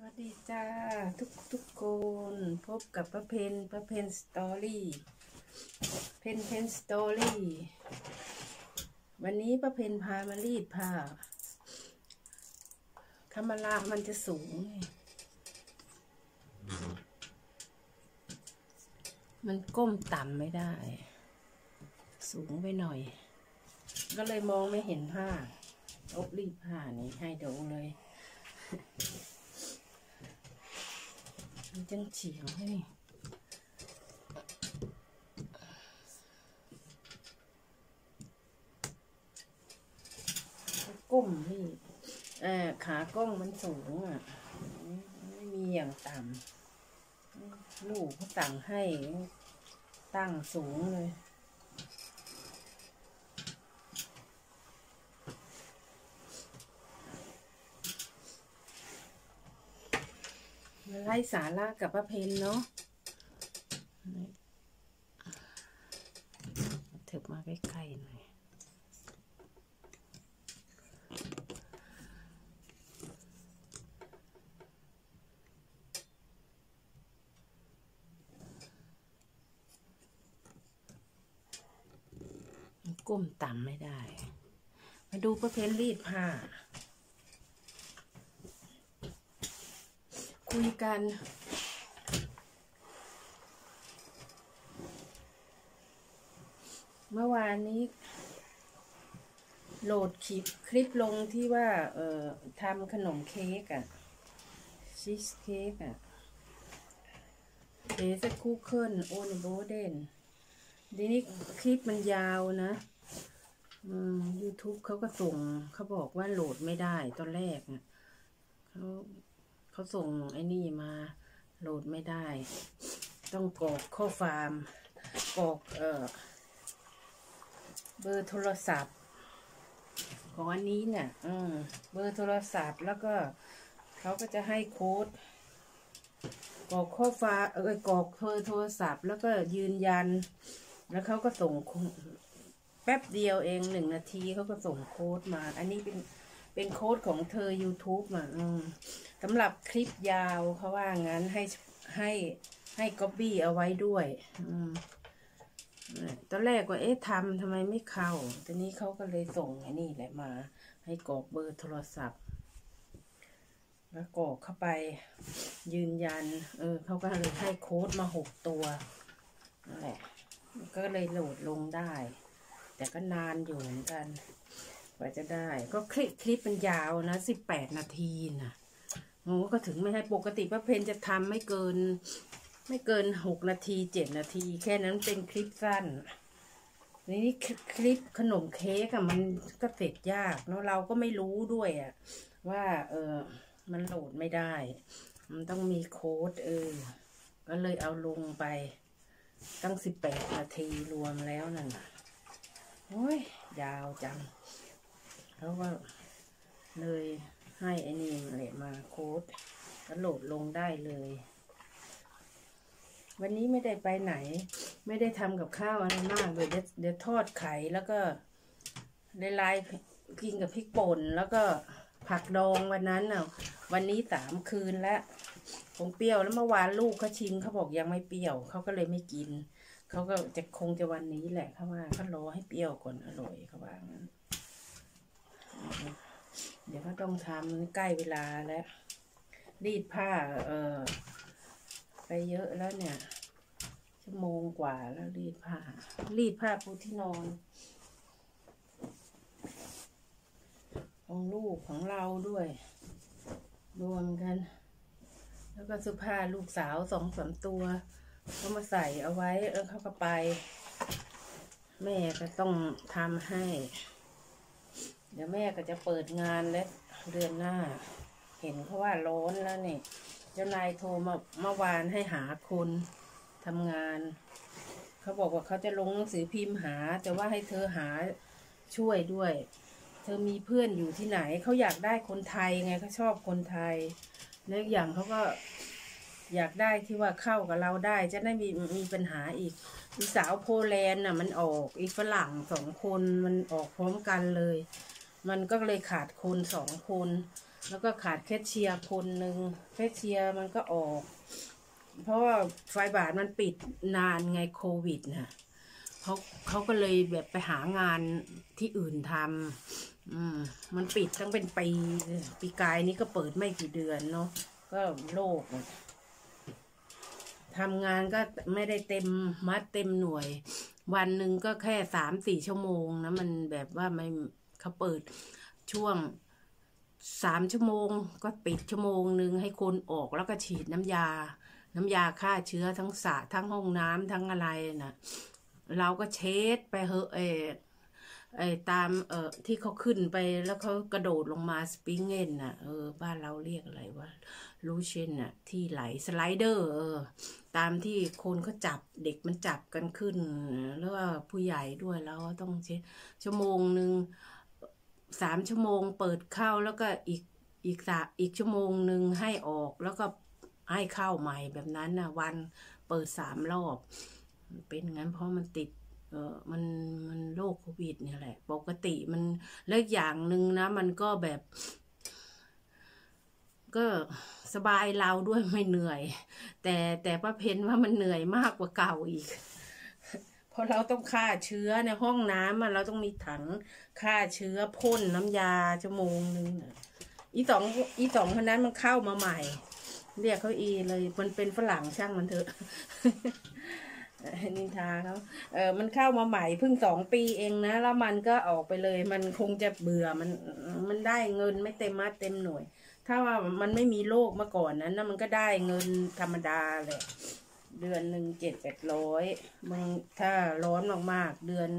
วัสดีจ้าทุกคนพบกับป้าเพนสตอรี่เพนสตอรี่วันนี้ป้าเพนพามารีดผ้าคามาลามันจะสูงมันก้มต่ำไม่ได้สูงไปหน่อยก็เลยมองไม่เห็นผ้าอบรีดผ้านี่ให้ดูเลยมันจังเฉียวให้ก้มนี่ขากล้องมันสูงอ่ะไม่มีอย่างต่ำลูกเขาตั้งให้ตั้งสูงเลยไล่สาระกับป้าเพนเนาะถึกมาใกล้ๆหน่อยก้มต่ำไม่ได้มาดูป้าเพนรีดผ้าคุยกันเมื่อวานนี้โหลดคลิปลงที่ว่าทำขนมเค้กอะชีสเค้กอะเดซคูเคิลโอนิโบเดนทีนี้คลิปมันยาวนะYouTube เขาก็ส่งเขาบอกว่าโหลดไม่ได้ตอนแรกอะเขาส่งไอ้นี่มาโหลดไม่ได้ต้องกรอกข้อความกรอกเบอร์โทรศัพท์ของอันนี้เนี่ยเบอร์โทรศัพท์แล้วก็เขาก็จะให้โค้ดกรอกข้อความกรอกเบอร์โทรศัพท์แล้วก็ยืนยันแล้วเขาก็ส่งแป๊บเดียวเอง1 นาทีเขาก็ส่งโค้ดมาอันนี้เป็นโค้ดของเธอ YouTube อ่ะสำหรับคลิปยาวเขาว่างั้นให้ก๊อปปี้เอาไว้ด้วยตอนแรกว่าทำไมไม่เข้าตอนนี้เขาก็เลยส่งไอ้นี่แหละมาให้กรอกเบอร์โทรศัพท์แล้วกรอกเข้าไปยืนยันเขาก็เลยให้โค้ดมา6 ตัวนั่นแหละก็เลยโหลดลงได้แต่ก็นานอยู่เหมือนกันกว่าจะได้ก็คลิปมันยาวนะ18 นาทีนะก็ถึงไม่ให้ปกติป้าเพนจะทำไม่เกิน6 นาที7 นาทีแค่นั้นเป็นคลิปสั้นนี่คลิปขนมเค้กอะมันก็เสร็จยากเนาะเราก็ไม่รู้ด้วยอะว่ามันโหลดไม่ได้มันต้องมีโค้ดก็เลยเอาลงไปตั้ง18 นาทีรวมแล้วนั่นน่ะโอ้ยยาวจังแล้วก็เลยให้ไอ้นี่เลยมาโค้ดแล้วโหลดลงได้เลยวันนี้ไม่ได้ไปไหนไม่ได้ทำกับข้าวอะไรมากเลยเดี๋ยวทอดไข่แล้วก็ลายกินกับพริกป่นแล้วก็ผักดองวันนั้นน่ะวันนี้3 คืนแล้วคงเปรี้ยวแล้วเมื่อวานลูกเขาชิมเขาบอกยังไม่เปรี้ยวเขาก็เลยไม่กินเขาก็คงจะวันนี้แหละเขาว่าเขารอให้เปรี้ยวก่อนอร่อยเขาว่างั้นเดี๋ยวก็ต้องทำใกล้เวลาแล้วรีดผ้าไปเยอะแล้วเนี่ย1 ชั่วโมงกว่าแล้วรีดผ้าปูที่นอนของลูกของเราด้วยรวมกันแล้วก็เสื้อผ้าลูกสาว2-3 ตัวเขามาใส่เอาไว้เขาก็ไปแม่ก็ต้องทำให้เดี๋ยวแม่ก็จะเปิดงานแล้วเดือนหน้าเห็นเขาว่าร้อนแล้วนี่เจ้านายโทรมาเมื่อวานให้หาคนทำงานเขาบอกว่าเขาจะลงหนังสือพิมพ์หาแต่ว่าให้เธอหาช่วยด้วยเธอมีเพื่อนอยู่ที่ไหนเขาอยากได้คนไทยไงเขาชอบคนไทยแล้วอย่างเขาก็อยากได้ที่ว่าเข้ากับเราได้จะได้มีปัญหาอีกสาวโปแลนด์น่ะมันออกอีกฝรั่ง2 คนมันออกพร้อมกันเลยมันก็เลยขาดคน2 คนแล้วก็ขาดแคชเชียร์คนหนึ่งแคชเชียร์มันก็ออก เพราะว่าไฟบาทมันปิดนานไงโควิดนะเขาก็เลยแบบไปหางานที่อื่นทำมันปิดตั้งเป็นปีกายนี้ก็เปิดไม่กี่เดือนเนาะก็โลกทำงานก็ไม่ได้เต็มมัดเต็มหน่วยวันหนึ่งก็แค่3-4 ชั่วโมงนะมันแบบว่าไม่เขาเปิดช่วง3 ชั่วโมงก็ปิดชั่วโมงหนึ่งให้คนออกแล้วก็ฉีดน้ำยาฆ่าเชื้อทั้งสระทั้งห้องน้ำทั้งอะไรนะเราก็เช็ดไปเหอะตามที่เขาขึ้นไปแล้วเขากระโดดลงมาสปริงเกิลน่ะบ้านเราเรียกอะไรวะลูเชนน่ะที่ไหลสไลเดอร์ตามที่คนเขาจับเด็กมันจับกันขึ้นแล้วก็ผู้ใหญ่ด้วยแล้วต้องเช็ดชั่วโมงหนึ่ง3 ชั่วโมงเปิดเข้าแล้วก็อีกชั่วโมงหนึ่งให้ออกแล้วก็ให้เข้าใหม่แบบนั้นนะวันเปิด3 รอบเป็นงั้นเพราะมันติดมันโรคโควิดเนี่ยแหละปกติมันเลิกอย่างหนึ่งนะมันก็แบบก็สบายเราด้วยไม่เหนื่อยแต่ป้าเพนว่ามันเหนื่อยมากกว่าเก่าอีกเพราะเราต้องฆ่าเชื้อในห้องน้ำเราต้องมีถังฆ่าเชื้อพ่นน้ำยาชั่วโมงหนึ่งอีสองคนนั้นมันเข้ามาใหม่เรียกเขาเลยมันเป็นฝรั่งช่างมันเถอะนินทาเขามันเข้ามาใหม่เพิ่ง2 ปีเองนะแล้วมันก็ออกไปเลยมันคงจะเบื่อมันได้เงินไม่เต็มมัดเต็มหน่วยถ้าว่ามันไม่มีโรคมาก่อนนั้นนะมันก็ได้เงินธรรมดาเลยเดือนหนึ่ง700-800มันถ้าร้อนมากๆเดือน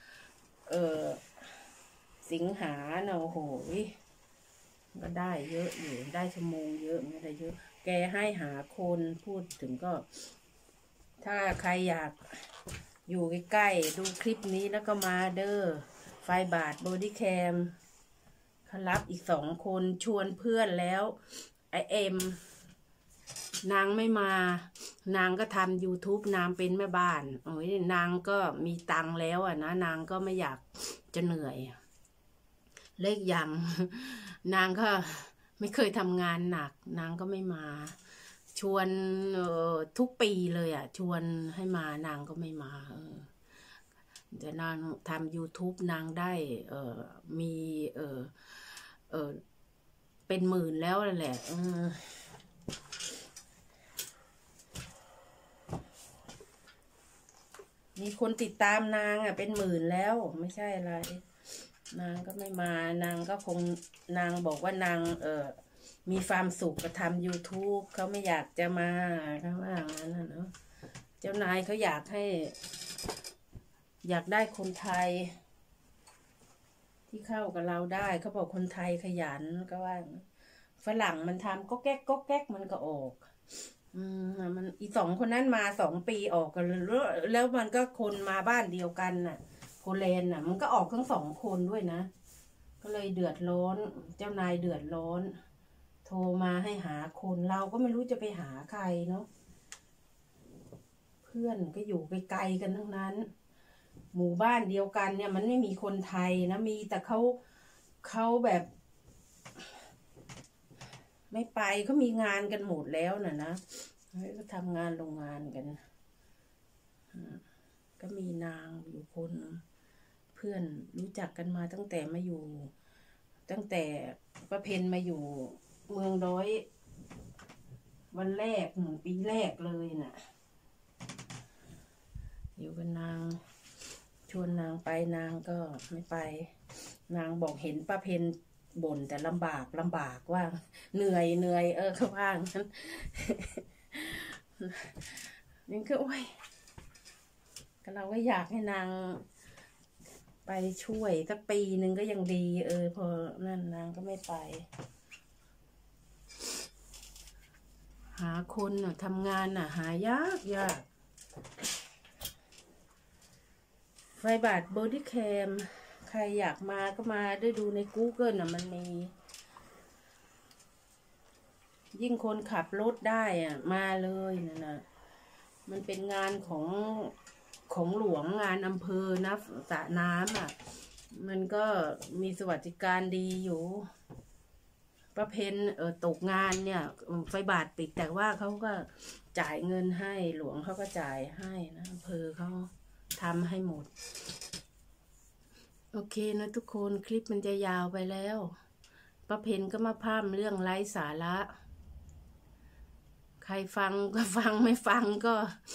สิงหาเนาะโอ้โหก็ได้เยอะอยู่ได้ชั่วโมงเยอะไม่ได้เยอะแกให้หาคนพูดถึงก็ถ้าใครอยากอยู่ใกล้ๆดูคลิปนี้แล้วก็มาเด้อไฟบาทบอดี้แคมเขารับอีก2 คนชวนเพื่อนแล้วไอเอ็มนางไม่มานางก็ทำ YouTube นางเป็นแม่บ้านโอ้ยนางก็มีตังแล้วนะนางก็ไม่อยากจะเหนื่อยเล็กอย่างนางก็ไม่เคยทำงานหนักนางก็ไม่มาชวนทุกปีเลยชวนให้มานางก็ไม่มาแต่นางทำ YouTube นางได้มีเป็นหมื่นแล้วแหละมีคนติดตามนางเป็นหมื่นแล้วไม่ใช่อะไรนางก็ไม่มานางก็คงนางบอกว่านางมีความสุขกับทำ YouTube เขาไม่อยากจะมาเขาว่างั้นนะเนาะเจ้านายเขาอยากได้คนไทยที่เข้ากับเราได้เขาบอกคนไทยขยันก็ว่าฝรั่งมันทำก็แก๊กมันก็ออกมันอี2 คนนั้นมา2 ปีออกกันแล้วมันก็คนมาบ้านเดียวกันน่ะโคเลนน่ะมันก็ออกทั้ง2 คนด้วยนะก็เลยเดือดร้อนเจ้านายเดือดร้อนโทรมาให้หาคนเราก็ไม่รู้จะไปหาใครเนาะเพื่อนก็อยู่ไกลๆกันทั้งนั้นหมู่บ้านเดียวกันเนี่ยมันไม่มีคนไทยนะมีแต่เขาแบบไม่ไปเขามีงานกันหมดแล้วนะก็ทำงานโรงงานกันก็มีนางอยู่คนเพื่อนรู้จักกันมาตั้งแต่ป้าเพนมาอยู่เมืองร้อยวันแรกปีแรกเลยน่ะอยู่กับนางชวนนางไปนางก็ไม่ไปนางบอกเห็นป้าเพนบ่นแต่ลำบากว่าเหนื่อยเขาว่างั้นนี่ก็โอ้ยก็เราก็อยากให้นางไปช่วยสักปีหนึ่งก็ยังดีพอนั่นนางก็ไม่ไปหาคนทำงานหายากไฟบาทบอดี้แคมใครอยากมาก็มาได้ดูใน Google มันมียิ่งคนขับรถได้มาเลยนะมันเป็นงานของหลวงงานอำเภอนะสระน้ำมันก็มีสวัสดิการดีอยู่ป้าเพนตกงานเนี่ยไฟบาทปิดแต่ว่าเขาก็จ่ายเงินให้หลวงเขาก็จ่ายให้นะอำเภอเขาทำให้หมดโอเคนะทุกคนคลิปมันจะยาวไปแล้วป้าเพนก็มาพร่ำเรื่องไร้สาระใครฟังก็ฟังไม่ฟังก็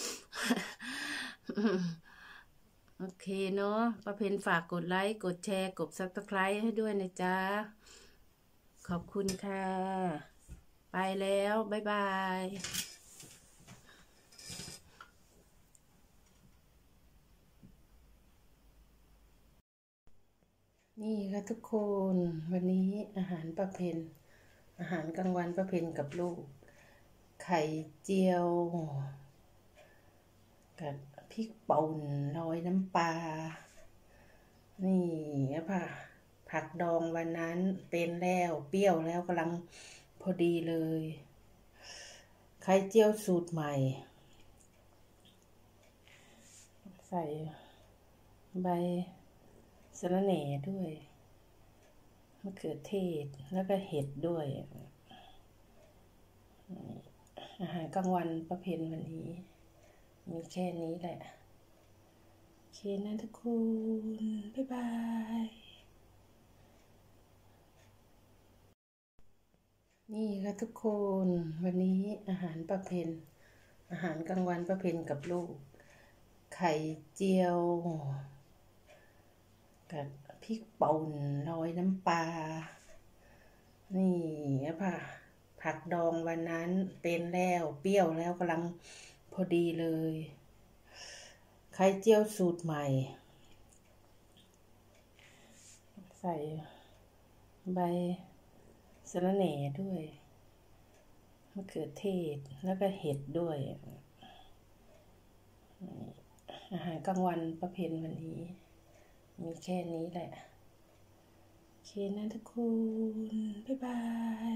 โอเคเนาะป้าเพนฝากกดไลค์กดแชร์กดซับสไครต์ให้ด้วยนะจ๊ะขอบคุณค่ะไปแล้วบ๊ายบายนี่ค่ะทุกคนวันนี้อาหารป้าเพนอาหารกลางวันป้าเพนกับลูกไข่เจียวกับพริกป่นโรยน้ำปลานี่ค่ะผักดองวันนั้นเป็นแล้วเปรี้ยวแล้วกำลังพอดีเลยไข่เจียวสูตรใหม่ใส่ใบสะระแหน่ด้วยมะเขือเทศแล้วก็เห็ดด้วยอาหารกลางวันป้าเพนวันนี้มีแค่นี้แหละโอเคนะทุกคนบ๊ายบายนี่ค่ะทุกคนวันนี้อาหารป้าเพนอาหารกลางวันป้าเพนกับลูกไข่เจียวกับพริกป่นโรยน้ำปลานี่ค่ะผักดองวันนั้นเป็นแล้วเปรี้ยวแล้วกำลังพอดีเลยไข่เจียวสูตรใหม่ใส่ใบสะระแหน่ด้วยมะเขือเทศแล้วก็เห็ดด้วยอาหารกลางวันป้าเพนวันนี้มีแค่นี้แหละโอเคนะทุกคนบ๊ายบาย